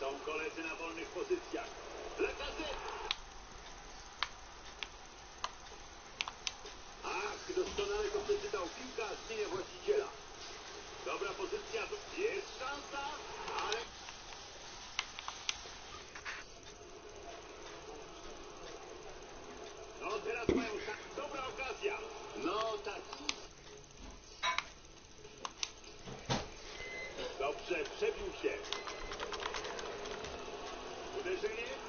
Są koledzy na wolnych pozycjach. Lacazette! Ach, doskonale to przeczytał. Piłka zmienia właściciela. Dobra pozycja. Jest szansa, ale... No teraz mają tak. Dobra okazja. No taki. Dobrze, przebił się. Uderzenie.